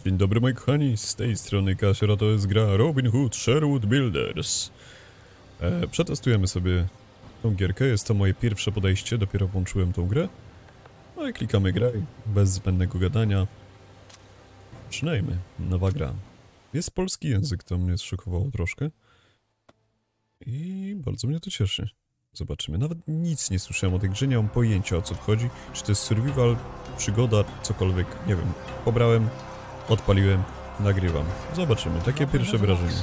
Dzień dobry moi kochani, z tej strony Kasiora, to jest gra Robin Hood Sherwood Builders. Przetestujemy sobie tą gierkę, jest to moje pierwsze podejście, dopiero włączyłem tą grę. No i klikamy graj, bez zbędnego gadania. Zaczynajmy, nowa gra. Jest polski język, to mnie zszokowało troszkę. I bardzo mnie to cieszy. Zobaczymy, nawet nic nie słyszałem o tej grze, nie mam pojęcia o co chodzi. Czy to jest survival, przygoda, cokolwiek, nie wiem. Pobrałem, odpaliłem, nagrywam. Zobaczymy, takie pierwsze wrażenie.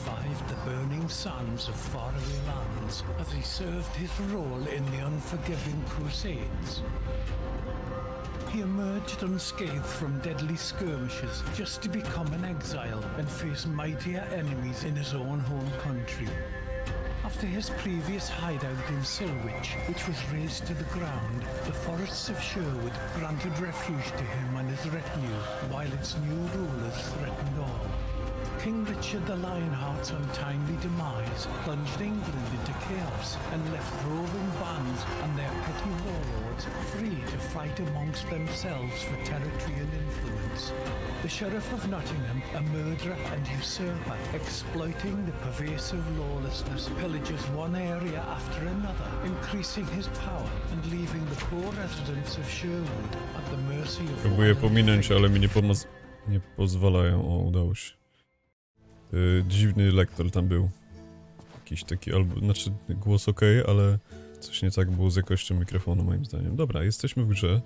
He emerged unscathed from deadly skirmishes just to become an exile and face mightier enemies in his own home country. After his previous hideout in Silwich, which was razed to the ground, the forests of Sherwood granted refuge to him and his retinue, while its new rulers threatened all. King Richard the Lionheart's untimely demise plunged England into chaos and left roving bands and their petty warlords free to fight amongst themselves for territory and influence. The Sheriff of Nottingham, a murderer and usurper, exploiting the pervasive lawlessness, pillages one area after another, increasing his power and leaving the poor residents of Sherwood at the mercy of... Próbuję pominąć, ale mi nie pozwalają. O, udało się. Dziwny lektor tam był. Jakiś taki, albo, znaczy głos ok, ale coś nie tak było z jakością mikrofonu moim zdaniem. Dobra, jesteśmy w grze.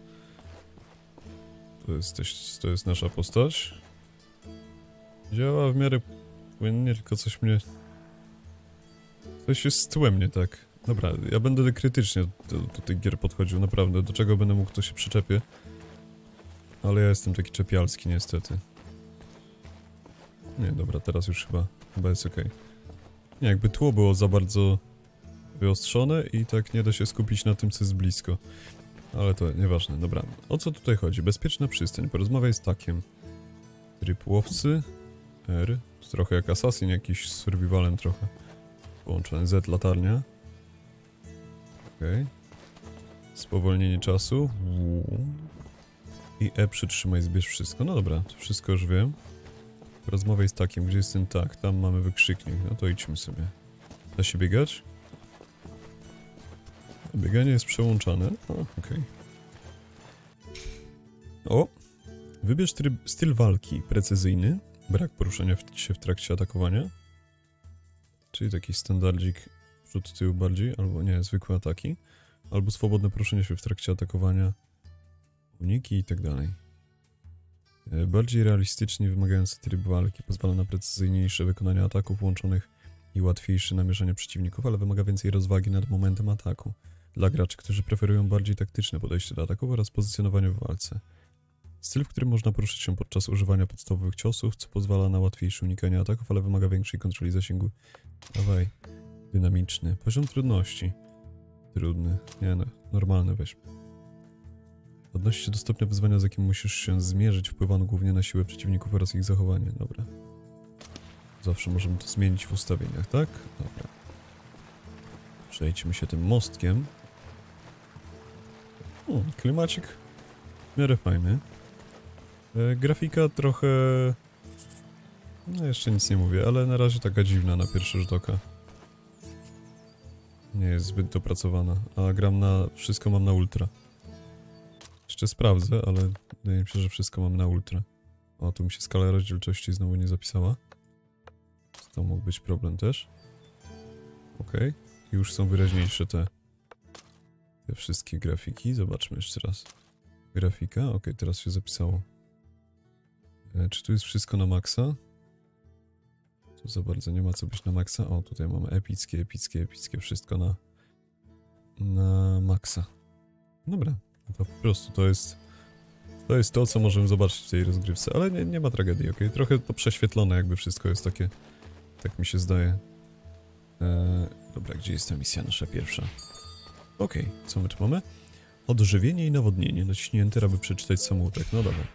To jest nasza postać. Działa w miarę płynnie, tylko coś jest z tłem nie tak. Dobra, ja będę krytycznie do tych gier podchodził, naprawdę. Do czego będę mógł, to się przyczepię. Ale ja jestem taki czepialski niestety. Nie, dobra, teraz już chyba jest ok. Nie, jakby tło było za bardzo wyostrzone i tak nie da się skupić na tym, co jest blisko. Ale to nieważne, dobra. O co tutaj chodzi? Bezpieczna przystań, porozmawiaj z Takiem. Tryb łowcy. R. To trochę jak Assassin, jakiś z survivalem trochę. Połączony Z, latarnia. Okej. Spowolnienie czasu. I E przytrzymaj, zbierz wszystko. No dobra, to wszystko już wiem. Rozmawiaj z Takiem, gdzie jest ten Tak? Tam mamy wykrzyknik, no to idźmy sobie. Da się biegać? Bieganie jest przełączane. O, okej. O! Wybierz styl walki. Precyzyjny. Brak poruszania się w trakcie atakowania. Czyli taki standardzik przód, tył bardziej, albo nie, zwykłe ataki. Albo swobodne poruszenie się w trakcie atakowania. Uniki i tak dalej. Bardziej realistycznie wymagający tryb walki pozwala na precyzyjniejsze wykonanie ataków łączonych i łatwiejsze namierzanie przeciwników, ale wymaga więcej rozwagi nad momentem ataku. Dla graczy, którzy preferują bardziej taktyczne podejście do ataków oraz pozycjonowanie w walce. Styl, w którym można poruszać się podczas używania podstawowych ciosów, co pozwala na łatwiejsze unikanie ataków, ale wymaga większej kontroli zasięgu. Dawaj. Dynamiczny. Poziom trudności. Trudny. Nie no, normalny weźmy. Odnosi się do stopnia wyzwania, z jakim musisz się zmierzyć, wpływano głównie na siłę przeciwników oraz ich zachowanie. Dobra. Zawsze możemy to zmienić w ustawieniach, tak? Dobra. Przejdźmy się tym mostkiem. Klimacik w miarę fajny. Grafika trochę... No jeszcze nic nie mówię, ale na razie taka dziwna na pierwszy rzut oka. Nie jest zbyt dopracowana, a gram na... wszystko mam na ultra. Jeszcze sprawdzę, ale wydaje mi się, że wszystko mam na ultra. O, tu mi się skala rozdzielczości znowu nie zapisała. To mógł być problem też. Okej. Już są wyraźniejsze te wszystkie grafiki. Zobaczmy jeszcze raz. Grafika. Okej, teraz się zapisało. Czy tu jest wszystko na maksa? Tu za bardzo nie ma co być na maksa. O, tutaj mamy epickie. Wszystko na maksa. Dobra. To po prostu to jest to, co możemy zobaczyć w tej rozgrywce, ale nie ma tragedii, ok? Trochę to prześwietlone, jakby wszystko jest takie, tak mi się zdaje. Dobra, gdzie jest ta misja nasza pierwsza? Okej, co my tu mamy? Odżywienie i nawodnienie. Naciśnij Enter, aby przeczytać samoutek. No dobra.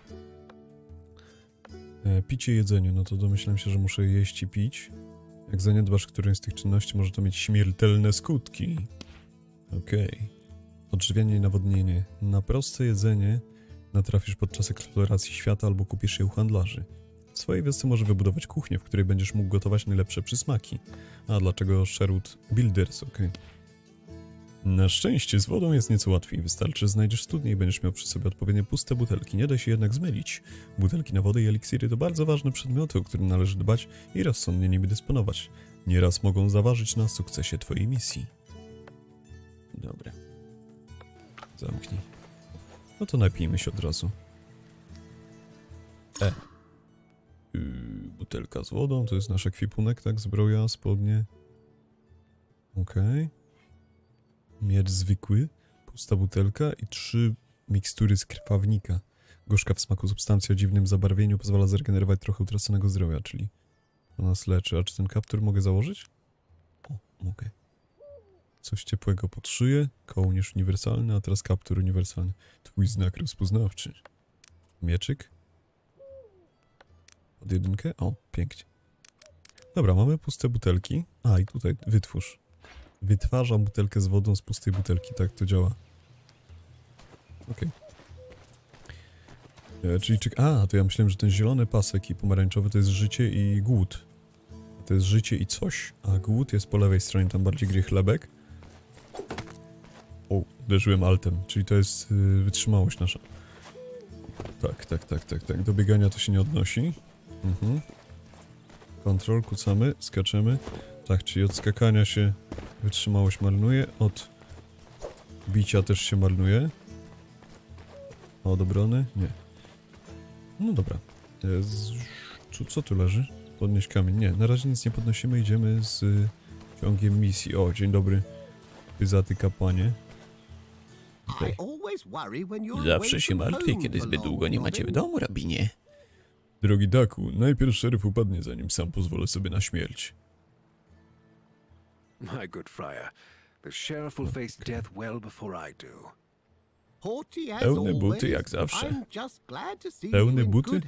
Picie i jedzenie, no to domyślam się, że muszę jeść i pić. Jak zaniedbasz którąś z tych czynności, może to mieć śmiertelne skutki. Okej. Odżywianie i nawodnienie. Na proste jedzenie natrafisz podczas eksploracji świata albo kupisz je u handlarzy. W swojej wiosce może wybudować kuchnię, w której będziesz mógł gotować najlepsze przysmaki. A dlaczego Sherwood Builders, okej. Na szczęście z wodą jest nieco łatwiej. Wystarczy, że znajdziesz studnię i będziesz miał przy sobie odpowiednie puste butelki. Nie da się jednak zmylić. Butelki na wodę i eliksiry to bardzo ważne przedmioty, o które należy dbać i rozsądnie nimi dysponować. Nieraz mogą zaważyć na sukcesie twojej misji. Dobra. Zamknij. No to napijmy się od razu. Butelka z wodą, to jest nasz ekwipunek, tak? Zbroja, spodnie. Okej. Miecz zwykły, pusta butelka i 3 mikstury z krwawnika. Gorzka w smaku substancja o dziwnym zabarwieniu pozwala zregenerować trochę utraconego zdrowia, czyli to nas leczy. A czy ten kaptur mogę założyć? O, mogę. Coś ciepłego pod szyję, kołnierz uniwersalny, a teraz kaptur uniwersalny. Twój znak rozpoznawczy. Mieczyk. Od jedynkę? O, pięknie. Dobra, mamy puste butelki. A, i tutaj wytwórz. Wytwarzam butelkę z wodą z pustej butelki, tak to działa. Okej. Czyli to ja myślałem, że ten zielony pasek i pomarańczowy to jest życie i głód. To jest życie i coś, a głód jest po lewej stronie, tam bardziej gry chlebek. O, uderzyłem altem, czyli to jest wytrzymałość nasza. Tak. Do biegania to się nie odnosi. Kontrol, kucamy, skaczemy. Tak, czyli od skakania się wytrzymałość marnuje, od bicia też się marnuje. A od obrony? Nie. No dobra. Co tu leży? Podnieść kamień. Nie, na razie nic nie podnosimy, idziemy z ciągiem misji. O, dzień dobry. Pyzaty kapłanie. Tutaj. Zawsze się martwię, kiedy zbyt długo nie macie w domu, rabinie. Drogi Daku, najpierw szeryf upadnie, zanim sam pozwolę sobie na śmierć. My good friar, the sheriff will face death well before I do. Pełne buty jak zawsze. Pełne buty?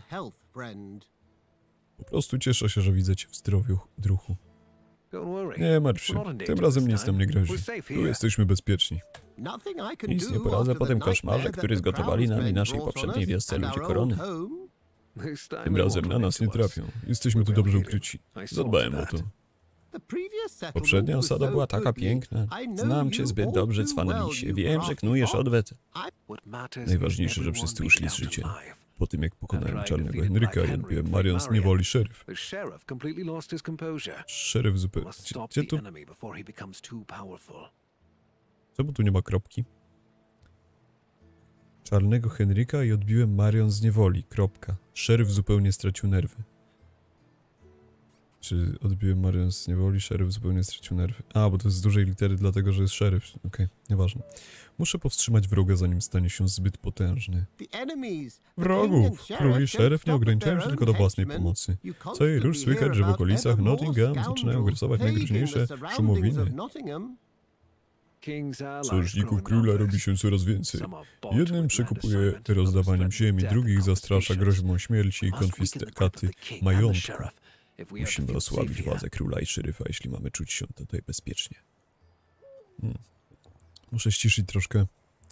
Po prostu cieszę się, że widzę cię w zdrowiu, druhu. Nie martw się, tym razem nic nam nie grozi. Tu jesteśmy bezpieczni. Nic nie poradzę po tym koszmarze, który zgotowali nam i naszej poprzedniej wiosce ludzie korony. Tym razem na nas nie trafią. Jesteśmy tu dobrze ukryci. Zadbałem o to. Poprzednia osada była taka piękna. Znam cię zbyt dobrze, cwanelisie. Wiem, że knujesz odwet. Najważniejsze, że wszyscy uszli z życia. Po tym, jak pokonałem czarnego Henryka i odbiłem Marion z niewoli szeryf. Szeryf zupełnie... Gdzie tu... Czemu tu nie ma kropki? Czarnego Henryka i odbiłem Marion z niewoli. Kropka. Szeryf zupełnie stracił nerwy. Czy odbiłem Marion z niewoli? Szeryf zupełnie stracił nerwy. A, bo to jest z dużej litery, dlatego że jest szeryf. Okej, nieważne. Muszę powstrzymać wroga, zanim stanie się zbyt potężny. Wrogów! Król i szeryf nie ograniczają się tylko do własnej pomocy. Co jej róż słychać, że w okolicach Nottingham zaczynają gryzować najgroźniejsze szumowiny. Sojuszników króla robi się coraz więcej. Jednym przekupuje rozdawaniem ziemi, drugich zastrasza groźbą śmierci i konfiskaty majątku. Musimy osłabić władzę króla i szeryfa, jeśli mamy czuć się tutaj bezpiecznie. Muszę ściszyć troszkę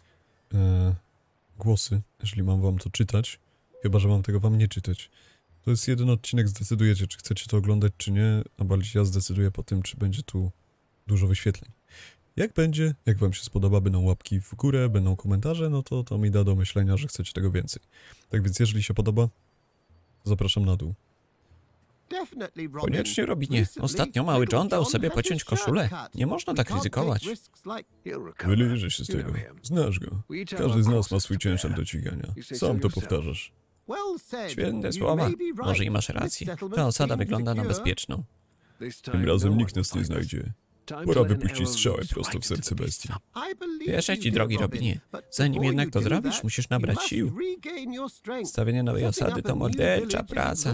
głosy, jeżeli mam wam to czytać. Chyba że mam tego wam nie czytać. To jest jeden odcinek, zdecydujecie, czy chcecie to oglądać, czy nie, a bardziej ja zdecyduję po tym, czy będzie tu dużo wyświetleń. Jak będzie, jak wam się spodoba, będą łapki w górę, będą komentarze, no to mi da do myślenia, że chcecie tego więcej. Tak więc jeżeli się podoba, to zapraszam na dół. Koniecznie, Robinie. Ostatnio mały John dał sobie pociąć koszulę. Nie można tak ryzykować. Wyliże się z tego. Znasz go. Każdy z nas ma swój ciężar do dźwigania. Sam to powtarzasz. Świetne słowa. Może i masz rację. Ta osada wygląda na bezpieczną. Tym razem nikt nas nie znajdzie. Pora wypuścić strzałę prosto w serce bestii. Wierzę ci, drogi Robinie. Zanim jednak to zrobisz, musisz nabrać sił. Stawienie nowej osady to mordercza praca.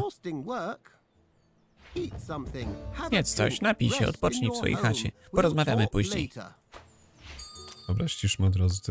Jedz coś, napij się, odpocznij w swojej chacie. Porozmawiamy później. Dobra, ściszmy od razu to.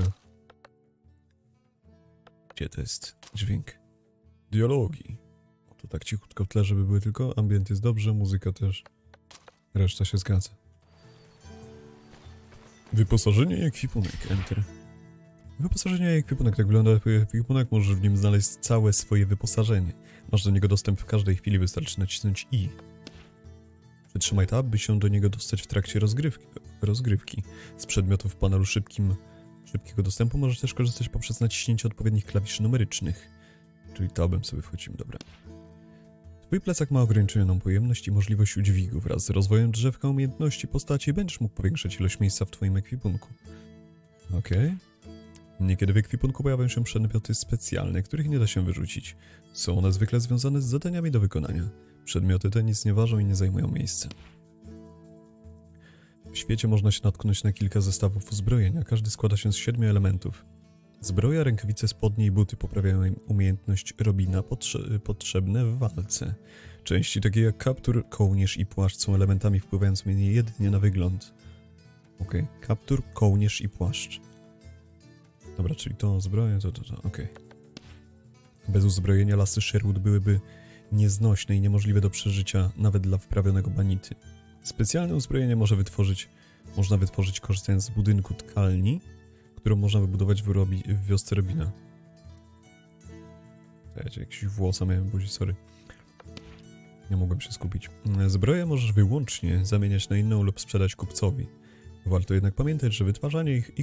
Gdzie to jest dźwięk? Dialogi. To tak cichutko w tle, żeby były tylko. Ambient jest dobrze, muzyka też. Reszta się zgadza. Wyposażenie i ekwipunek. Enter. Wyposażenie i ekwipunek. Tak wygląda ekwipunek, możesz w nim znaleźć całe swoje wyposażenie. Masz do niego dostęp w każdej chwili, wystarczy nacisnąć I. Przytrzymaj tab, by się do niego dostać w trakcie rozgrywki. Z przedmiotów w panelu szybkiego dostępu możesz też korzystać poprzez naciśnięcie odpowiednich klawiszy numerycznych. Czyli tabem sobie wchodzimy, dobra. Twój plecak ma ograniczoną pojemność i możliwość udźwigu. Wraz z rozwojem drzewka umiejętności postaci będziesz mógł powiększać ilość miejsca w twoim ekwipunku. Okej. Niekiedy w ekwipunku pojawią się przedmioty specjalne, których nie da się wyrzucić. Są one zwykle związane z zadaniami do wykonania. Przedmioty te nic nie ważą i nie zajmują miejsca. W świecie można się natknąć na kilka zestawów uzbrojenia, każdy składa się z 7 elementów. Zbroja, rękawice, spodnie i buty poprawiają umiejętność Robina potrzebne w walce. Części takie jak kaptur, kołnierz i płaszcz są elementami wpływającymi jedynie na wygląd. Okej, kaptur, kołnierz i płaszcz. Dobra, czyli to zbroję, okej. Bez uzbrojenia lasy Sherwood byłyby nieznośne i niemożliwe do przeżycia nawet dla wprawionego banity. Specjalne uzbrojenie można wytworzyć korzystając z budynku tkalni, którą można wybudować w wiosce Robina. Jakiś włosa miałem w buzi, sorry. Nie mogłem się skupić. Zbroję możesz wyłącznie zamieniać na inną lub sprzedać kupcowi. Warto jednak pamiętać, że wytwarzanie ich i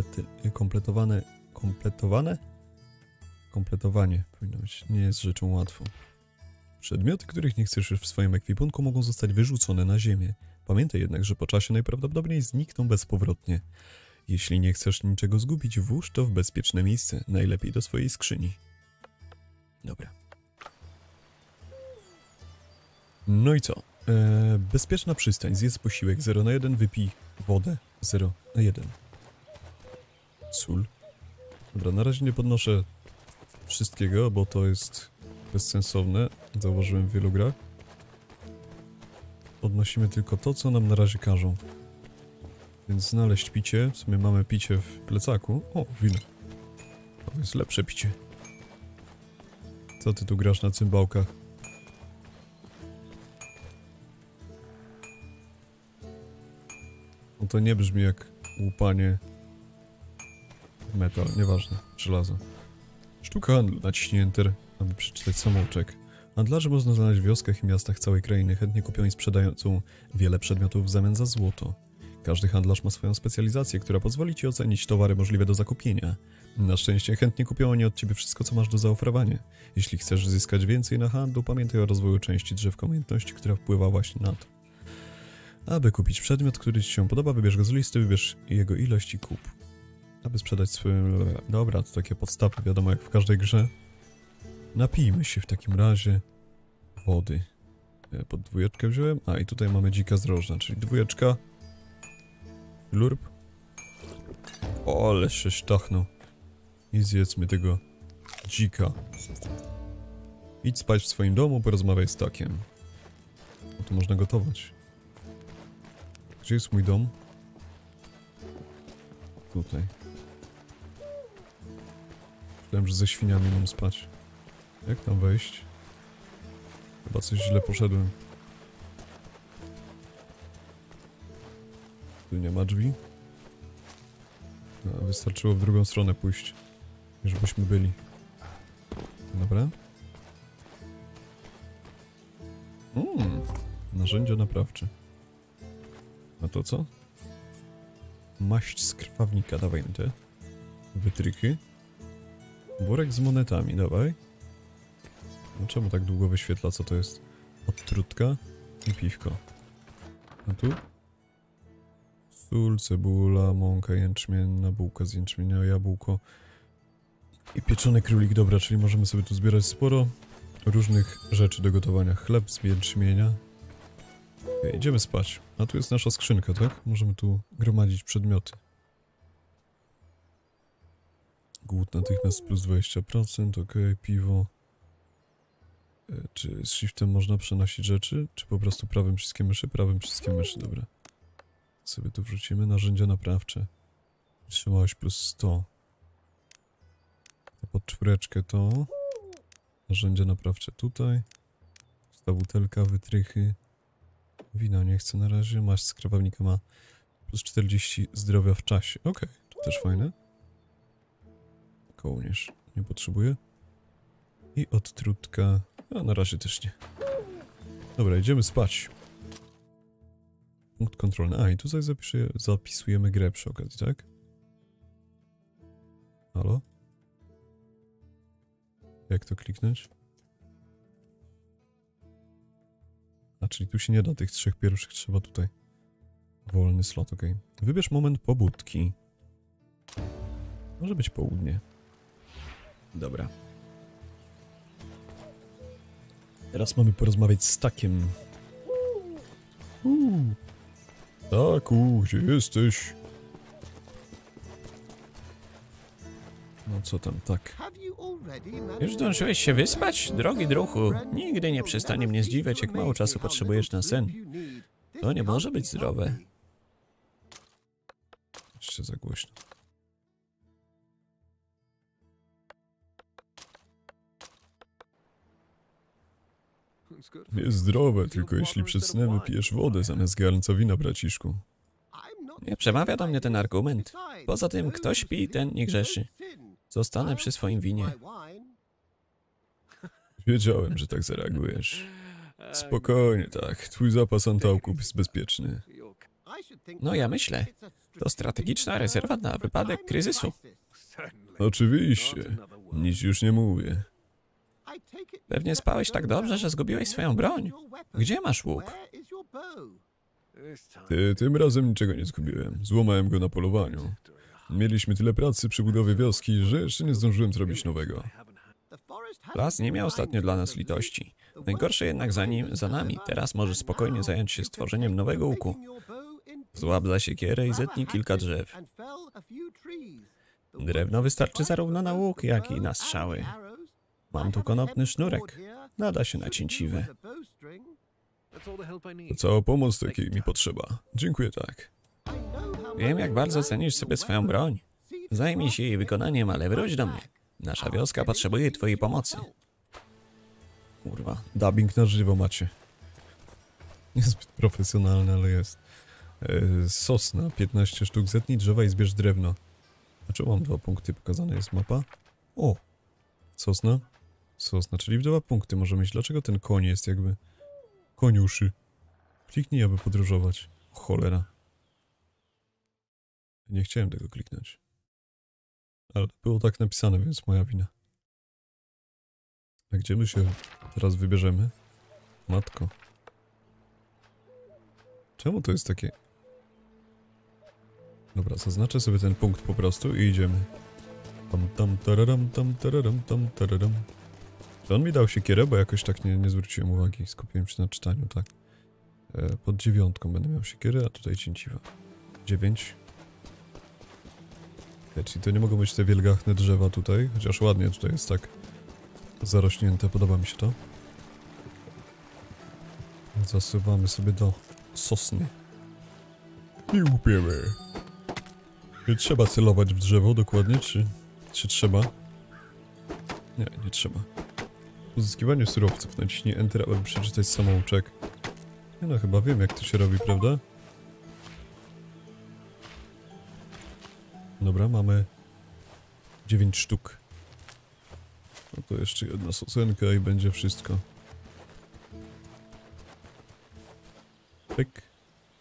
kompletowanie powinno być, nie jest rzeczą łatwą. Przedmioty, których nie chcesz już w swoim ekwipunku, mogą zostać wyrzucone na ziemię. Pamiętaj jednak, że po czasie najprawdopodobniej znikną bezpowrotnie. Jeśli nie chcesz niczego zgubić, włóż to w bezpieczne miejsce, najlepiej do swojej skrzyni. Dobra. No i co? Bezpieczna przystań, zjedz posiłek 0 na 1, wypij wodę 0 na 1. Sól. Dobra, na razie nie podnoszę wszystkiego, bo to jest bezsensowne. Zauważyłem w wielu grach. Podnosimy tylko to, co nam na razie każą. Więc znaleźć picie. W sumie mamy picie w plecaku. O, wino. To jest lepsze picie. Co ty tu grasz na cymbałkach? No to nie brzmi jak łupanie metal, nieważne, żelazo. Sztuka handlu, naciśnij Enter, aby przeczytać samouczek. Handlarze można znaleźć w wioskach i miastach całej krainy, chętnie kupią i sprzedają wiele przedmiotów w zamian za złoto. Każdy handlarz ma swoją specjalizację, która pozwoli ci ocenić towary możliwe do zakupienia. Na szczęście chętnie kupią oni od ciebie wszystko, co masz do zaoferowania. Jeśli chcesz zyskać więcej na handlu, pamiętaj o rozwoju części drzewka umiejętności, która wpływa właśnie na to. Aby kupić przedmiot, który ci się podoba, wybierz go z listy, wybierz jego ilość i kup. Aby sprzedać swoje... Dobra, to takie podstawy, wiadomo jak w każdej grze. Napijmy się w takim razie wody. Pod 2 wziąłem. A i tutaj mamy dzika zdrożna, czyli 2. Lurp. O, ale się sztachnął. I zjedzmy tego dzika. Idź spać w swoim domu, porozmawiaj z takiem. No to można gotować. Gdzie jest mój dom? Tutaj. Myślałem, że ze świniami mam spać. Jak tam wejść? Chyba coś źle poszedłem. Tu nie ma drzwi. No, wystarczyło w drugą stronę pójść, żebyśmy byli. Dobra. Narzędzia naprawcze. A to co? Maść z krwawnika, dawaj mi te. Wytrychy. Worek z monetami, dawaj. No czemu tak długo wyświetla, co to jest? Odtrutka i piwko. A tu? Sól, cebula, mąka jęczmienna, bułka z jęczmienia, jabłko i pieczony królik. Dobra, czyli możemy sobie tu zbierać sporo różnych rzeczy do gotowania. Chleb z jęczmienia. Okay, idziemy spać. A tu jest nasza skrzynka, tak? Możemy tu gromadzić przedmioty. Głód natychmiast plus 20%, ok, piwo. Czy z shiftem można przenosić rzeczy? Czy po prostu prawym przyciskiem myszy? Prawym przyciskiem myszy, dobra. Sobie tu wrzucimy narzędzia naprawcze. Wytrzymałość plus 100. A pod 4 to... Narzędzia naprawcze tutaj. Ta butelka, wytrychy. Wina nie chcę na razie. Maść z krwawnika ma plus 40 zdrowia w czasie. Okej, to też fajne. Kołnierz nie potrzebuję. I odtrutka. A na razie też nie. Dobra, idziemy spać. Punkt kontrolny. A i tutaj zapisujemy grę przy okazji, tak? Halo? Jak to kliknąć? A, czyli tu się nie da tych 3 pierwszych, trzeba tutaj. Wolny slot, ok. Wybierz moment pobudki. Może być południe. Dobra. Teraz mamy porozmawiać z Takiem. Taku, gdzie jesteś? No co tam, tak? Już zdążyłeś się wyspać? Drogi druhu, nigdy nie przestanie mnie zdziwiać, jak mało czasu potrzebujesz na sen. To nie może być zdrowe. Jeszcze za głośno. Jest zdrowe, tylko jeśli przed snem pijesz wodę zamiast garnca wina, braciszku. Nie przemawia do mnie ten argument. Poza tym, kto śpi, ten nie grzeszy. Zostanę przy swoim winie. Wiedziałem, że tak zareagujesz. Spokojnie, tak. Twój zapas antałków jest bezpieczny. No ja myślę. To strategiczna rezerwa na wypadek kryzysu. Oczywiście. Nic już nie mówię. Pewnie spałeś tak dobrze, że zgubiłeś swoją broń. Gdzie masz łuk? Tym razem niczego nie zgubiłem. Złamałem go na polowaniu. Mieliśmy tyle pracy przy budowie wioski, że jeszcze nie zdążyłem zrobić nowego. Las nie miał ostatnio dla nas litości. Najgorsze jednak za nami. Teraz możesz spokojnie zająć się stworzeniem nowego łuku. Złap za siekierę i zetnij kilka drzew. Drewno wystarczy zarówno na łuk, jak i na strzały. Mam tu konopny sznurek. Nada się na cięciwe. To cała pomoc, jakiej mi potrzeba. Dziękuję, tak. Wiem, jak bardzo cenisz sobie swoją broń. Zajmij się jej wykonaniem, ale wróć do mnie. Nasza wioska potrzebuje twojej pomocy. Kurwa, dubbing na żywo macie. Niezbyt profesjonalny, ale jest. Sosna, 15 sztuk, zetnij drzewa i zbierz drewno. A czemu mam 2 punkty? Pokazana jest mapa. O! Sosna. Sosna, czyli w 2 punkty może mieć. Dlaczego ten koń jest jakby... Koniuszy. Kliknij, aby podróżować. O, cholera. Nie chciałem tego kliknąć. Ale było tak napisane, więc moja wina. A gdzie my się teraz wybierzemy? Matko. Czemu to jest takie... Dobra, zaznaczę sobie ten punkt po prostu i idziemy. Tam tararam, tam tararam, tam tararam. Czy on mi dał siekierę, bo jakoś tak nie zwróciłem uwagi. Skupiłem się na czytaniu, tak. Pod 9 będę miał siekierę, a tutaj cięciwa. 9. Czyli to nie mogą być te wielgachne drzewa tutaj, chociaż ładnie tutaj jest tak zarośnięte, podoba mi się to. Zasuwamy sobie do sosny. I łupiemy. Czy trzeba celować w drzewo dokładnie, czy trzeba? Nie, nie trzeba. W pozyskiwaniu surowców naciśnij Enter, aby przeczytać samouczek. Nie no, chyba wiem, jak to się robi, prawda? Dobra, mamy 9 sztuk. No to jeszcze jedna sosenka i będzie wszystko. Pyk.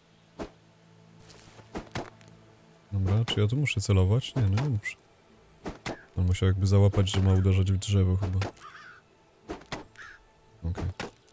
Dobra, czy ja tu muszę celować? Nie, no nie muszę. On musiał jakby załapać, że ma uderzać w drzewo chyba. Okej.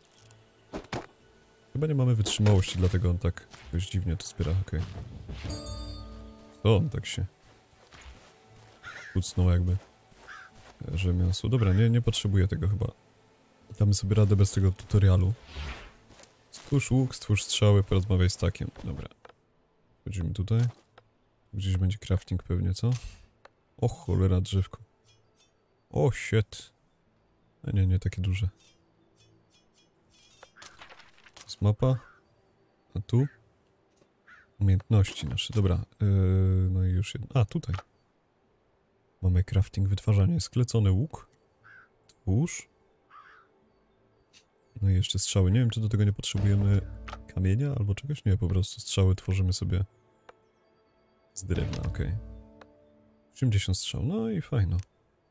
Chyba nie mamy wytrzymałości, dlatego on tak jakoś dziwnie to zbiera, okej. To on tak się kucnął jakby, że mięso. Dobra, nie potrzebuję tego chyba. Damy sobie radę bez tego tutorialu. Stwórz łuk, stwórz strzały, porozmawiaj z Takiem. Dobra. Wchodzimy tutaj. Gdzieś będzie crafting pewnie, co? O cholera, drzewko. O shit. A nie takie duże. To jest mapa. A tu? Umiejętności nasze. Dobra. No i już jedno. A, tutaj. Mamy crafting, wytwarzanie. Sklecony łuk. Twórz. No i jeszcze strzały. Nie wiem, czy do tego nie potrzebujemy kamienia albo czegoś. Nie, po prostu strzały tworzymy sobie z drewna, okej. 80 strzał, no i fajno.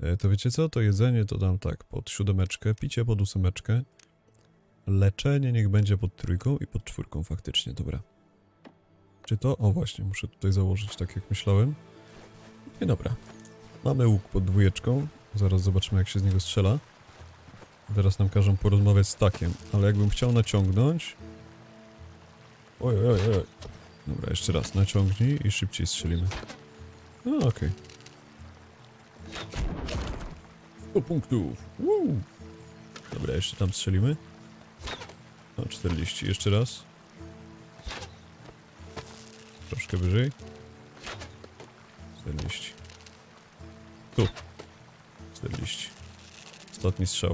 To wiecie co? To jedzenie to dam tak, pod 7, picie pod 8, leczenie niech będzie pod 3 i pod 4 faktycznie, dobra. Czy to? O właśnie, muszę tutaj założyć tak jak myślałem. I dobra. Mamy łuk pod 2, zaraz zobaczymy jak się z niego strzela. Teraz nam każą porozmawiać z takiem, ale jakbym chciał naciągnąć... Oj. Dobra, jeszcze raz, naciągnij i szybciej strzelimy. No okej. 100 punktów! Woo! Dobra, jeszcze tam strzelimy. No, 40, jeszcze raz. Troszkę wyżej. 40. Tu. 40. Ostatni strzał.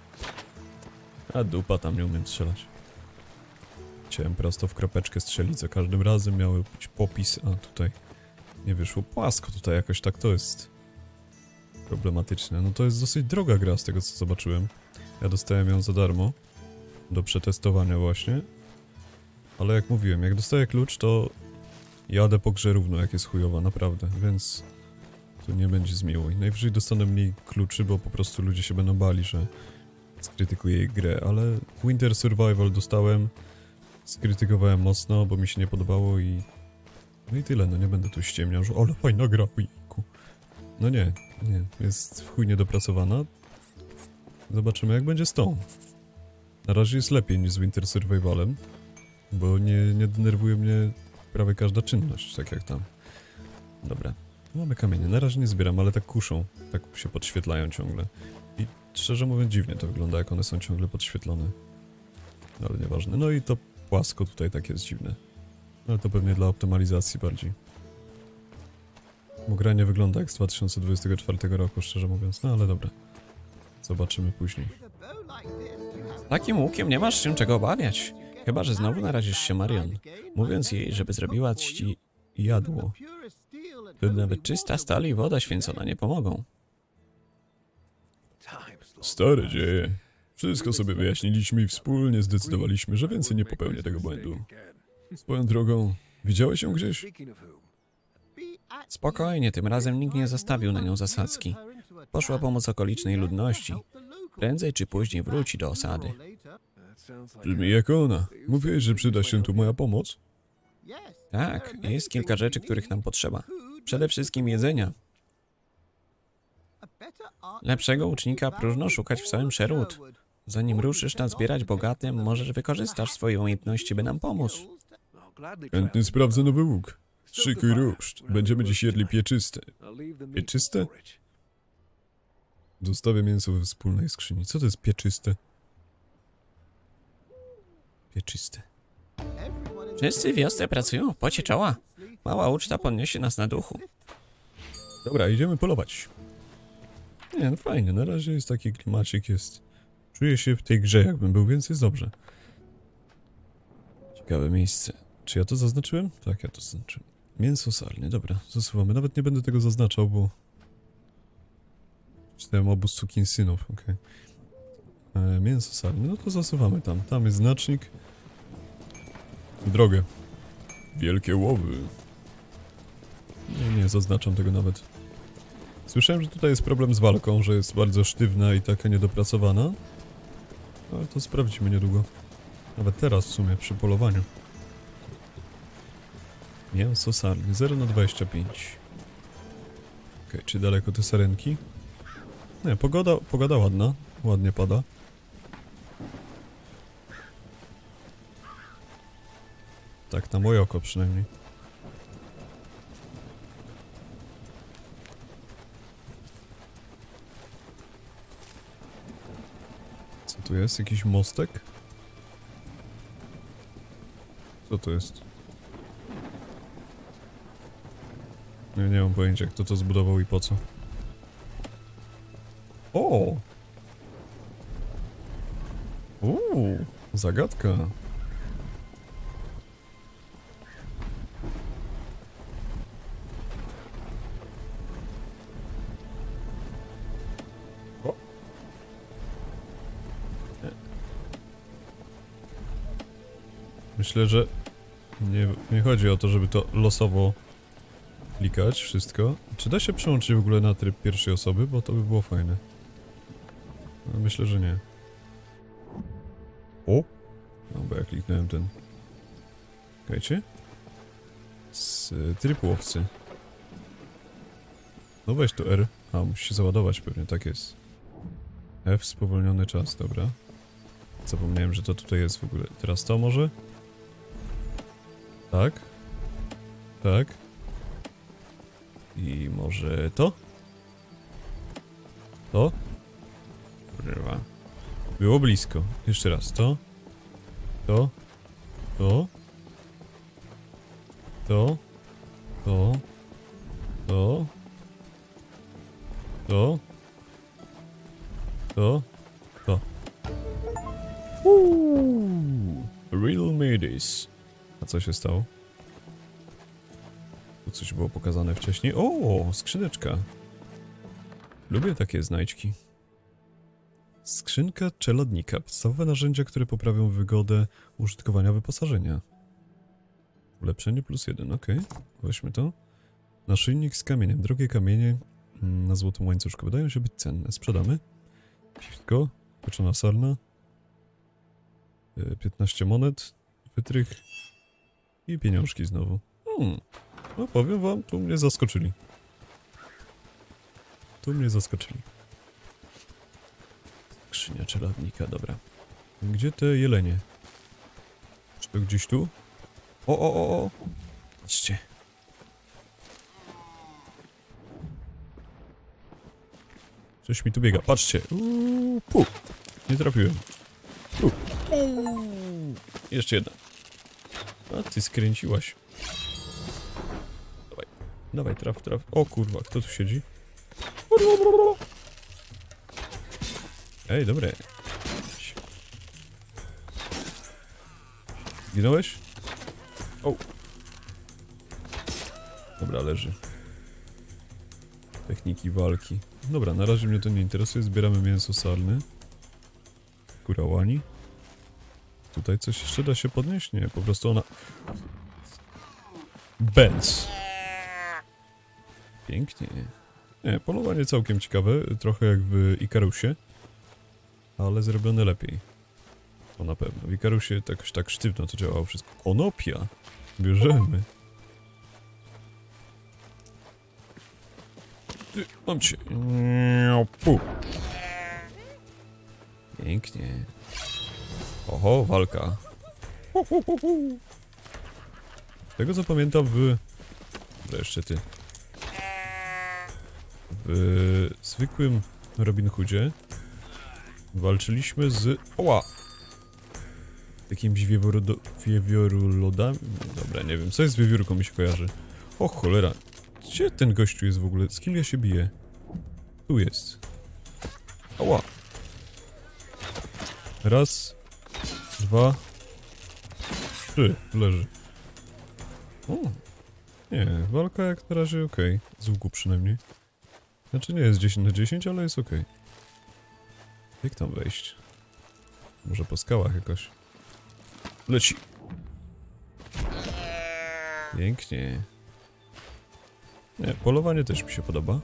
A dupa, tam nie umiem strzelać. Chciałem prosto w kropeczkę strzelić za każdym razem, miały być popis, a tutaj nie wyszło płasko, tutaj jakoś tak to jest problematyczne. No to jest dosyć droga gra z tego co zobaczyłem. Ja dostałem ją za darmo, do przetestowania właśnie. Ale jak mówiłem, jak dostaję klucz to jadę po grze równo jak jest chujowa, naprawdę, więc to nie będzie zmiło. I najwyżej dostanę mniej kluczy, bo po prostu ludzie się będą bali, że skrytykuję jej grę, ale Winter Survival dostałem, skrytykowałem mocno, bo mi się nie podobało i... No i tyle, no nie będę tu ściemniał, że ale fajna gra, ujku. No nie, jest w chuj niedopracowana. Zobaczymy jak będzie z tą. Na razie jest lepiej niż z Winter Survivalem, bo nie denerwuje mnie prawie każda czynność, tak jak tam. Dobra, mamy kamienie, na razie nie zbieram, ale tak kuszą, tak się podświetlają ciągle. I szczerze mówiąc dziwnie to wygląda, jak one są ciągle podświetlone. Ale nieważne, no i to płasko tutaj tak jest dziwne. Ale to pewnie dla optymalizacji bardziej. Bo gra nie wygląda jak z 2024 roku, szczerze mówiąc, no ale dobra. Zobaczymy później. Takim łukiem nie masz się czego obawiać. Chyba że znowu narazisz się Marion, mówiąc jej, żeby zrobiła ci jadło. Wtedy nawet czysta stal i woda święcona nie pomogą. Stare dzieje. Wszystko sobie wyjaśniliśmy i wspólnie zdecydowaliśmy, że więcej nie popełnię tego błędu. Swoją drogą, widziałeś ją gdzieś? Spokojnie, tym razem nikt nie zastawił na nią zasadzki. Poszła pomóc okolicznej ludności. Prędzej czy później wróci do osady. Brzmi jak ona. Mówiłeś, że przyda się tu moja pomoc? Tak, jest kilka rzeczy, których nam potrzeba. Przede wszystkim jedzenia. Lepszego łucznika próżno szukać w całym Sherwood. Zanim ruszysz nazbierać bogatym, możesz wykorzystasz swoje umiejętności, by nam pomóc. Chętnie sprawdzę nowy łuk. Szykuj ruszt. Będziemy dziś jedli pieczyste. Pieczyste? Zostawię mięso we wspólnej skrzyni. Co to jest pieczyste? Pieczyste. Wszyscy w wiosce pracują w pocie czoła. Mała uczta podniesie nas na duchu. Dobra, idziemy polować. Nie, no fajnie, na razie jest taki klimacik, jest... Czuję się w tej grze, jakbym był, więc jest dobrze. Ciekawe miejsce. Czy ja to zaznaczyłem? Tak, ja to zaznaczyłem. Mięso salnie, dobra, zasuwamy. Nawet nie będę tego zaznaczał, bo... Czytałem obóz sukinsynów, okej. Mięso salnie, no to zasuwamy tam. Tam jest znacznik. W drogę. Wielkie łowy. Nie, zaznaczam tego nawet. Słyszałem, że tutaj jest problem z walką, że jest bardzo sztywna i taka niedopracowana. Ale to sprawdzimy niedługo. Nawet teraz w sumie, przy polowaniu. Mięso sarny, 0/25. Okej, czy daleko te sarenki? Nie, pogoda ładna. Ładnie pada. Tak, na moje oko przynajmniej. Co tu jest? Jakiś mostek? Co to jest? Nie mam pojęcia, kto to zbudował i po co. O! Zagadka. O! Myślę, że nie chodzi o to, żeby to losowo klikać wszystko. Czy da się przełączyć w ogóle na tryb pierwszej osoby? Bo to by było fajne. No, myślę, że nie. O! No bo ja kliknąłem ten... Czekajcie. Z tryb łowcy. No weź tu R. A, musi się załadować pewnie, tak jest. F, spowolniony czas, dobra. Zapomniałem, że to tutaj jest w ogóle. Teraz to może? Tak. Tak. I może to? To? Kurwa. Było blisko. Jeszcze raz. To. To. To. To. To. To. To. To. To. Real Midis. A co się stało? Tu coś było pokazane wcześniej. O, skrzyneczka. Lubię takie znajdźki. Skrzynka czeladnika. Podstawowe narzędzia, które poprawią wygodę użytkowania wyposażenia. Ulepszenie +1, ok. Weźmy to. Naszyjnik z kamieniem. Drogie kamienie na złotym łańcuszku wydają się być cenne. Sprzedamy. Piwko. Pieczona sarna. 15 monet. Wytrych. I pieniążki znowu. No powiem wam, tu mnie zaskoczyli. Tu mnie zaskoczyli. Skrzynia czeladnika, dobra. Gdzie te jelenie? Czy to gdzieś tu? O! Patrzcie. Coś mi tu biega, patrzcie. Nie trafiłem. Jeszcze jedna. A ty skręciłaś. Dawaj, traf. O kurwa, kto tu siedzi? Ej, dobre. Ginąłeś? O. Dobra, leży. Techniki walki. Dobra, na razie mnie to nie interesuje. Zbieramy mięso salne. Kurałani. Tutaj coś jeszcze da się podnieść? Nie, po prostu ona... Benz. Pięknie. Nie, polowanie całkiem ciekawe. Trochę jak w Ikarusie. Ale zrobione lepiej. To na pewno. W Ikarusie jakoś tak sztywno to działało wszystko. Konopia. Bierzemy. Ty, mam cię. Pięknie. Oho, walka. Z tego co pamiętam jeszcze ty. W zwykłym Robin Hoodzie walczyliśmy z... Oła! Jakimiś wiewiórolodami? Dobra, nie wiem. Co jest z wiewiórką, mi się kojarzy. O cholera. Gdzie ten gościu jest w ogóle? Z kim ja się biję? Tu jest. Oła! Raz. 2. 3. Leży. O. Nie, walka jak na razie okej. Z łuku przynajmniej. Znaczy nie jest 10 na 10, ale jest okej. Jak tam wejść? Może po skałach jakoś. Leci. Pięknie. Nie, polowanie też mi się podoba.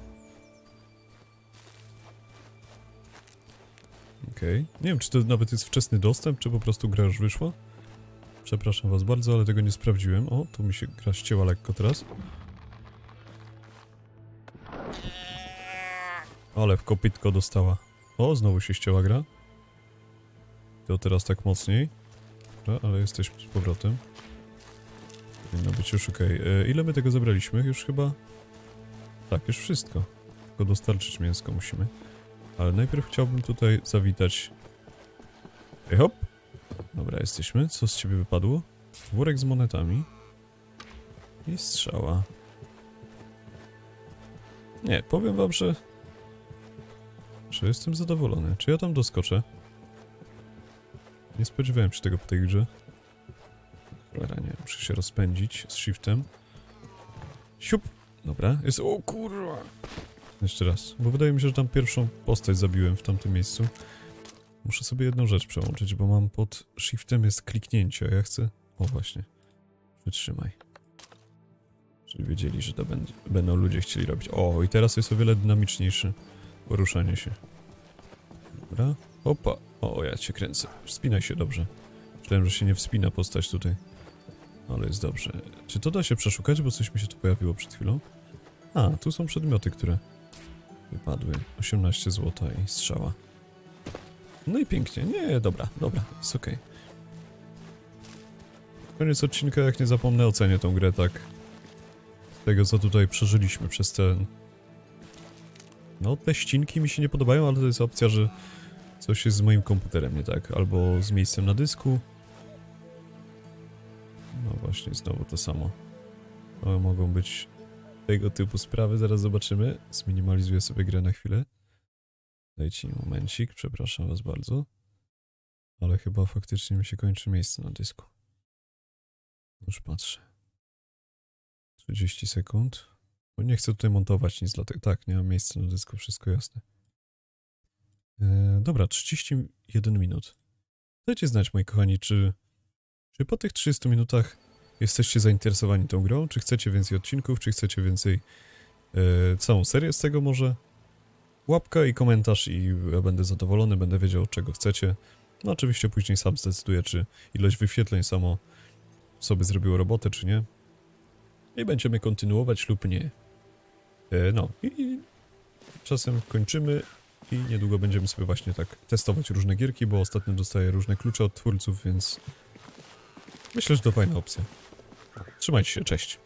Okej. Nie wiem, czy to nawet jest wczesny dostęp, czy po prostu gra już wyszła. Przepraszam was bardzo, ale tego nie sprawdziłem. O, tu mi się gra ścięła lekko teraz. Ale w kopytko dostała. O, znowu się ścięła gra. To teraz tak mocniej. Dobra, ale jesteśmy z powrotem. Powinno być już okej. Ile my tego zebraliśmy? Już chyba... Tak, już wszystko. Tylko dostarczyć mięsko musimy. Ale najpierw chciałbym tutaj zawitać... Hej hop! Dobra, jesteśmy. Co z ciebie wypadło? Worek z monetami. I strzała. Nie, powiem wam, że jestem zadowolony. Czy ja tam doskoczę? Nie spodziewałem się tego po tej grze. Cholera, nie. Muszę się rozpędzić z shiftem. Siup! Dobra, jest... O kurwa! Jeszcze raz, bo wydaje mi się, że tam pierwszą postać zabiłem w tamtym miejscu. Muszę sobie jedną rzecz przełączyć, bo mam pod shiftem jest kliknięcie, a ja chcę... O właśnie. Wytrzymaj. Czyli wiedzieli, że to będą ludzie chcieli robić. O, i teraz jest o wiele dynamiczniejsze poruszanie się. Dobra. Opa. O, ja cię kręcę. Wspinaj się dobrze. Myślałem, że się nie wspina postać tutaj. Ale jest dobrze. Czy to da się przeszukać, bo coś mi się tu pojawiło przed chwilą? A, tu są przedmioty, które wypadły. 18 zł i strzała. No i pięknie. Nie, dobra, jest okej. Koniec odcinka, jak nie zapomnę, ocenię tą grę tak. Z tego, co tutaj przeżyliśmy przez ten... No, te ścinki mi się nie podobają, ale to jest opcja, że coś jest z moim komputerem nie tak. Albo z miejscem na dysku. No właśnie, znowu to samo. To mogą być tego typu sprawy, zaraz zobaczymy. Zminimalizuję sobie grę na chwilę. Dajcie mi momencik, przepraszam was bardzo. Ale chyba faktycznie mi się kończy miejsce na dysku. Już patrzę. 30 sekund. Bo nie chcę tutaj montować nic, dlatego... Tak, nie mam miejsca na dysku, wszystko jasne. Dobra, 31 minut. Dajcie znać, moi kochani, czy po tych 30 minutach jesteście zainteresowani tą grą? Czy chcecie więcej odcinków? Czy chcecie więcej... całą serię z tego może? Łapka i komentarz i ja będę zadowolony, będę wiedział, czego chcecie. No oczywiście później sam zdecyduję, czy ilość wyświetleń samo sobie zrobiło robotę, czy nie. I będziemy kontynuować lub nie. No i czasem kończymy i niedługo będziemy sobie właśnie tak testować różne gierki, bo ostatnio dostaję różne klucze od twórców, więc myślę, że to fajna opcja. Trzymajcie się, cześć.